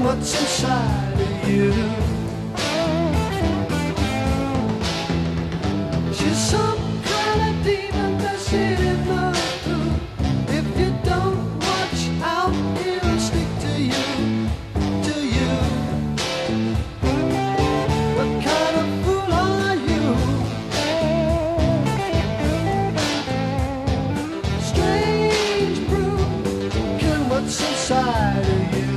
what's inside of you. She's some kind of demon that's in love too. If you don't watch out, it'll stick to you, to you. What kind of fool are you? Strange brew, killing what's inside of you.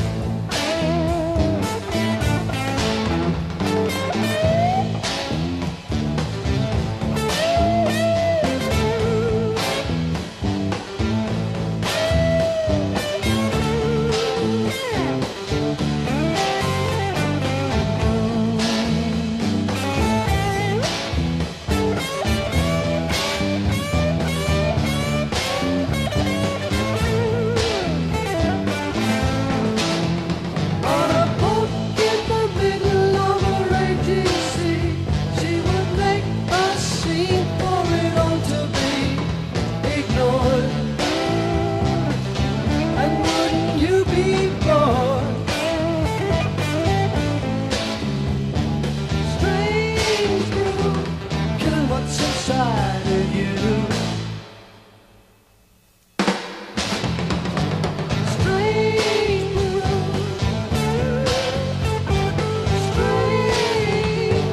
Inside of you. Strange world. Strange.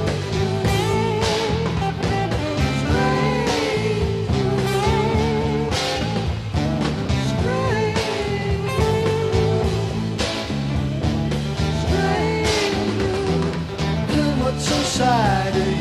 Strange world. Strange. Strange world. What's inside of you?